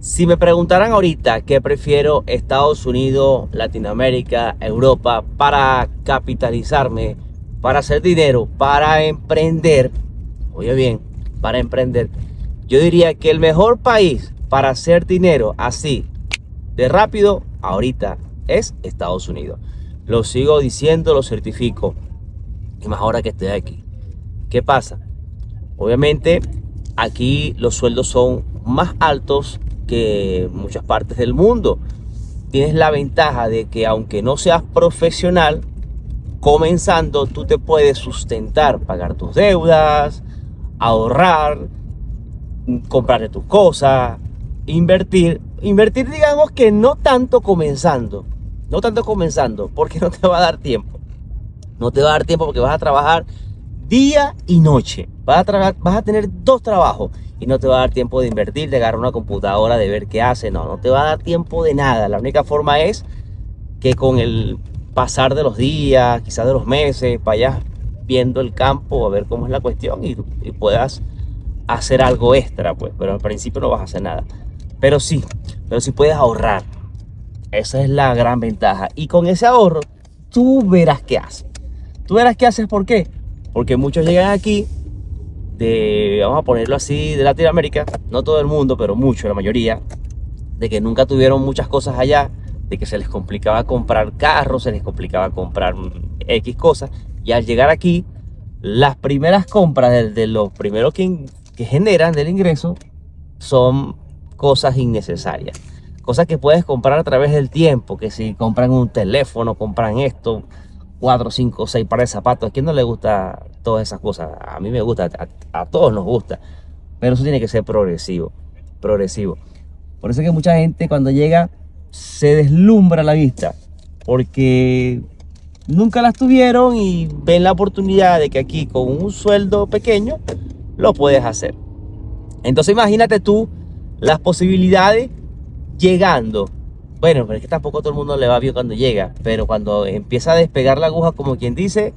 Si me preguntaran ahorita qué prefiero, Estados Unidos, Latinoamérica, Europa, para capitalizarme, para hacer dinero, para emprender, oye bien, para emprender, yo diría que el mejor país para hacer dinero así de rápido ahorita es Estados Unidos. Lo sigo diciendo, lo certifico, y más ahora que estoy aquí. ¿Qué pasa? Obviamente aquí los sueldos son más altos que en muchas partes del mundo. Tienes la ventaja de que aunque no seas profesional, comenzando tú te puedes sustentar, pagar tus deudas, ahorrar, comprarte tus cosas, invertir digamos que no tanto comenzando, porque no te va a dar tiempo. No te va a dar tiempo porque vas a trabajar día y noche. Vas a tener dos trabajos y no te va a dar tiempo de invertir, de agarrar una computadora, de ver qué hace. No te va a dar tiempo de nada. La única forma es que con el pasar de los días, quizás de los meses, vayas viendo el campo, a ver cómo es la cuestión y puedas hacer algo extra, pues. Pero al principio no vas a hacer nada. Pero sí puedes ahorrar. Esa es la gran ventaja. Y con ese ahorro, tú verás qué haces. ¿Por qué? Porque muchos llegan aquí vamos a ponerlo así, de Latinoamérica, no todo el mundo, pero mucho, la mayoría, de que nunca tuvieron muchas cosas allá, de que se les complicaba comprar carros, se les complicaba comprar X cosas, y al llegar aquí, las primeras compras de los primeros que generan del ingreso son cosas innecesarias, cosas que puedes comprar a través del tiempo, que si compran un teléfono, compran esto, 4, 5, 6 pares de zapatos. ¿A quién no le gusta todas esas cosas? A mí me gusta, a todos nos gusta, pero eso tiene que ser progresivo. Por eso es que mucha gente cuando llega se deslumbra la vista, porque nunca las tuvieron y ven la oportunidad de que aquí con un sueldo pequeño lo puedes hacer. Entonces imagínate tú las posibilidades llegando. Bueno, pero es que tampoco todo el mundo le va bien cuando llega, pero cuando empieza a despegar la aguja, como quien dice,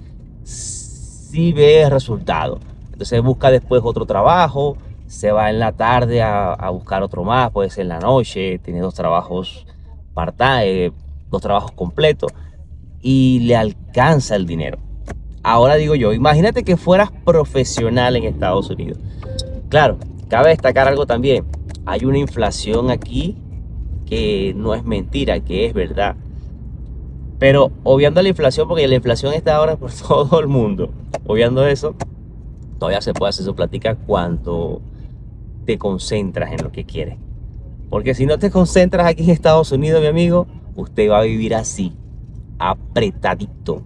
sí ve el resultado. Entonces busca después otro trabajo, se va en la tarde a buscar otro más, puede ser en la noche, tiene dos trabajos part-time, dos trabajos completos, y le alcanza el dinero. Ahora digo yo, imagínate que fueras profesional en Estados Unidos. Claro, cabe destacar algo también, hay una inflación aquí que no es mentira, que es verdad. Pero obviando la inflación, porque la inflación está ahora por todo el mundo, obviando eso, todavía se puede hacer su plática cuando te concentras en lo que quieres. Porque si no te concentras aquí en Estados Unidos, mi amigo, usted va a vivir así, apretadito,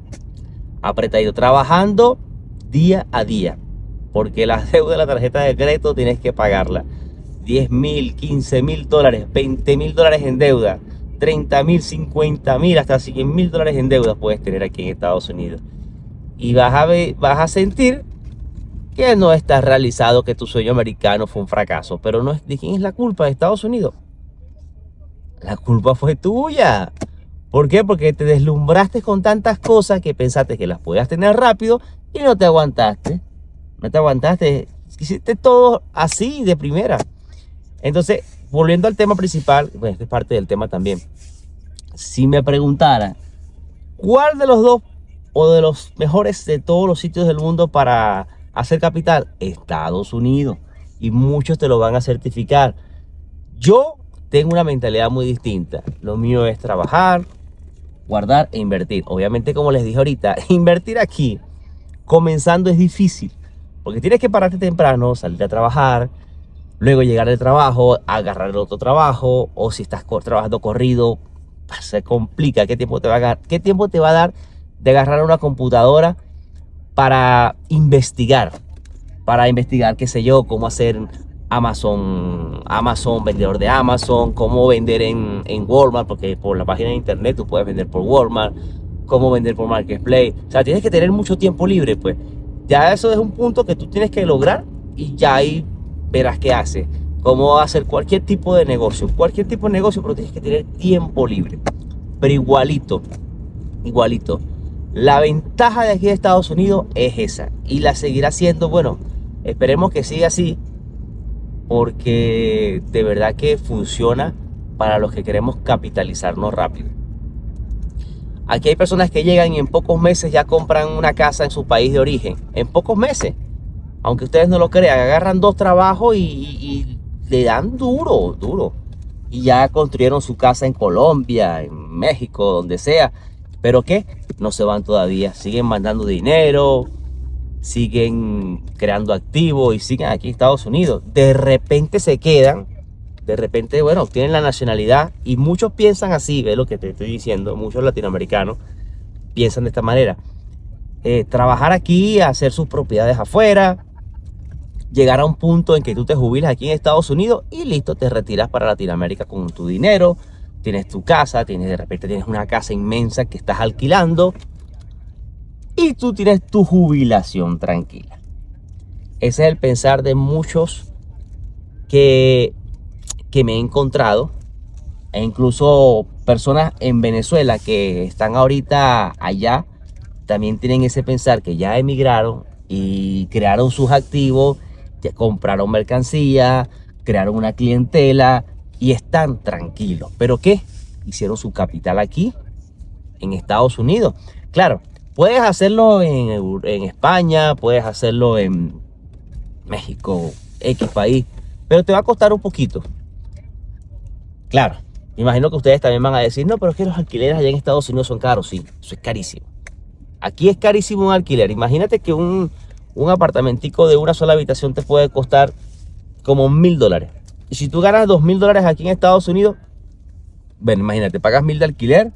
trabajando día a día. Porque la deuda de la tarjeta de crédito tienes que pagarla. 10.000, 15.000 dólares, 20.000 dólares en deuda, 30.000, 50.000, hasta 100.000 dólares en deuda puedes tener aquí en Estados Unidos. Y vas a sentir que no estás realizado, que tu sueño americano fue un fracaso. Pero no es, ¿de quién es la culpa? ¿De Estados Unidos? La culpa fue tuya. ¿Por qué? Porque te deslumbraste con tantas cosas que pensaste que las podías tener rápido y no te aguantaste. Hiciste todo así de primera. Entonces, volviendo al tema principal, bueno, esta es parte del tema también. Si me preguntara, ¿cuál de los dos o de los mejores de todos los sitios del mundo para hacer capital? Estados Unidos. Y muchos te lo van a certificar. Yo tengo una mentalidad muy distinta. Lo mío es trabajar, guardar e invertir. Obviamente, como les dije ahorita, invertir aquí, comenzando, es difícil. Porque tienes que pararte temprano, salir a trabajar, luego llegar al trabajo, agarrar el otro trabajo, o si estás trabajando corrido, se complica. ¿Qué tiempo te va a dar de agarrar una computadora para investigar? Qué sé yo, cómo hacer Amazon, vendedor de Amazon, cómo vender en Walmart, porque por la página de internet tú puedes vender por Walmart, cómo vender por Marketplace. O sea, tienes que tener mucho tiempo libre, pues. Ya eso es un punto que tú tienes que lograr y ya ahí verás qué hace. Cómo hacer cualquier tipo de negocio, pero tienes que tener tiempo libre. Pero igualito. La ventaja de aquí de Estados Unidos es esa y la seguirá siendo. Bueno, esperemos que siga así. porque de verdad que funciona para los que queremos capitalizarnos rápido. Aquí hay personas que llegan y en pocos meses ya compran una casa en su país de origen. En pocos meses. Aunque ustedes no lo crean, agarran 2 trabajos y le dan duro, duro. Y ya construyeron su casa en Colombia, en México, donde sea. ¿Pero qué? No se van todavía. Siguen mandando dinero, siguen creando activos y siguen aquí en Estados Unidos. De repente se quedan. De repente, bueno, obtienen la nacionalidad y muchos piensan así, ve lo que te estoy diciendo, muchos latinoamericanos piensan de esta manera. Trabajar aquí, hacer sus propiedades afuera, llegar a un punto en que tú te jubilas aquí en Estados Unidos y listo, te retiras para Latinoamérica con tu dinero, tienes tu casa, de repente tienes una casa inmensa que estás alquilando y tú tienes tu jubilación tranquila. Ese es el pensar de muchos que me he encontrado, e incluso personas en Venezuela que están ahorita allá, también tienen ese pensar que ya emigraron y crearon sus activos, ya compraron mercancía, crearon una clientela y están tranquilos. ¿Pero qué? Hicieron su capital aquí, en Estados Unidos. Claro, puedes hacerlo en España, puedes hacerlo en México, X país, pero te va a costar un poquito. Claro, imagino que ustedes también van a decir, no, pero es que los alquileres allá en Estados Unidos son caros. Sí, eso es carísimo. Aquí es carísimo un alquiler. Imagínate que un apartamentico de una sola habitación te puede costar como $1000. Y si tú ganas $2000 aquí en Estados Unidos, bueno, imagínate, pagas 1000 de alquiler,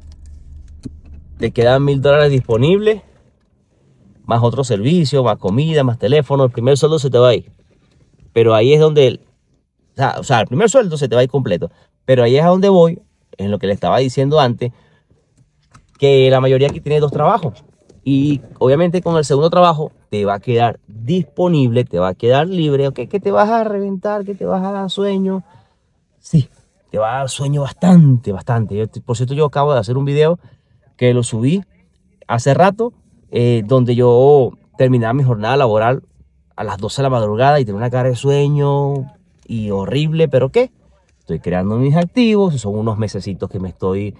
te quedan $1000 disponibles, más otros servicios, más comida, más teléfono. El primer sueldo se te va a ir. Pero ahí es donde, o sea, el primer sueldo se te va a ir completo. Pero ahí es a donde voy, en lo que le estaba diciendo antes, que la mayoría aquí tiene 2 trabajos. Y obviamente con el segundo trabajo te va a quedar disponible, te va a quedar libre. ¿Ok? Que te vas a reventar, que te vas a dar sueño. Sí, te va a dar sueño bastante, bastante. Por cierto, yo acabo de hacer un video que lo subí hace rato, donde yo terminaba mi jornada laboral a las 12 de la madrugada y tenía una cara de sueño y horrible. ¿Pero qué? Estoy creando mis activos, son unos mesecitos que me estoy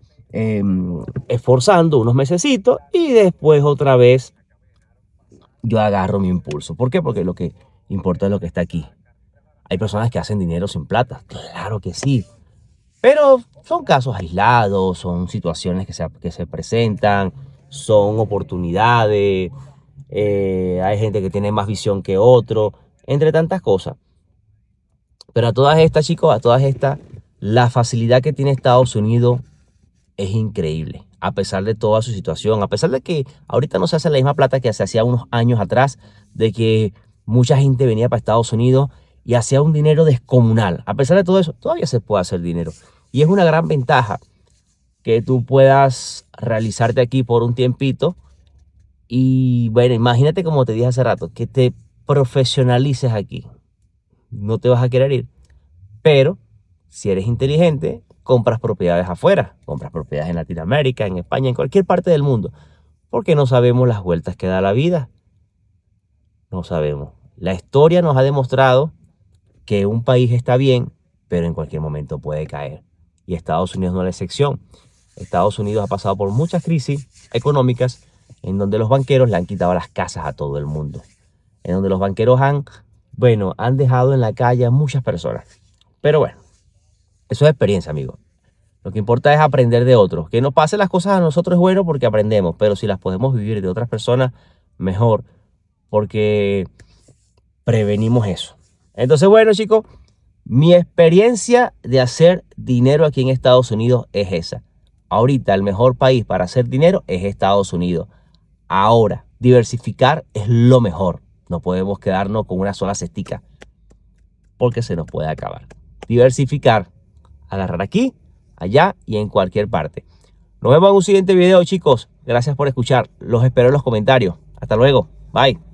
esforzando, unos mesecitos, y después otra vez yo agarro mi impulso. ¿Por qué? Porque lo que importa es lo que está aquí. Hay personas que hacen dinero sin plata, claro que sí, pero son casos aislados, son situaciones que se presentan, son oportunidades, hay gente que tiene más visión que otro, entre tantas cosas. Pero a todas estas, chicos, a todas estas, la facilidad que tiene Estados Unidos es increíble. A pesar de toda su situación, a pesar de que ahorita no se hace la misma plata que se hacía unos años atrás, de que mucha gente venía para Estados Unidos y hacía un dinero descomunal. A pesar de todo eso, todavía se puede hacer dinero. Y es una gran ventaja que tú puedas realizarte aquí por un tiempito. Y bueno, imagínate, como te dije hace rato, que te profesionalices aquí. No te vas a querer ir, pero si eres inteligente, compras propiedades afuera, compras propiedades en Latinoamérica, en España, en cualquier parte del mundo, porque no sabemos las vueltas que da la vida. No sabemos. La historia nos ha demostrado que un país está bien, pero en cualquier momento puede caer. Y Estados Unidos no es la excepción. Estados Unidos ha pasado por muchas crisis económicas en donde los banqueros le han quitado las casas a todo el mundo, en donde los banqueros han dejado en la calle a muchas personas. Pero bueno, eso es experiencia, amigo. Lo que importa es aprender de otros. Que nos pasen las cosas a nosotros es bueno porque aprendemos, pero si las podemos vivir de otras personas, mejor, porque prevenimos eso. Entonces, bueno, chicos, mi experiencia de hacer dinero aquí en Estados Unidos es esa. Ahorita el mejor país para hacer dinero es Estados Unidos. Ahora, diversificar es lo mejor. No podemos quedarnos con una sola cestica porque se nos puede acabar. Diversificar, agarrar aquí, allá y en cualquier parte. Nos vemos en un siguiente video, chicos. Gracias por escuchar. Los espero en los comentarios. Hasta luego. Bye.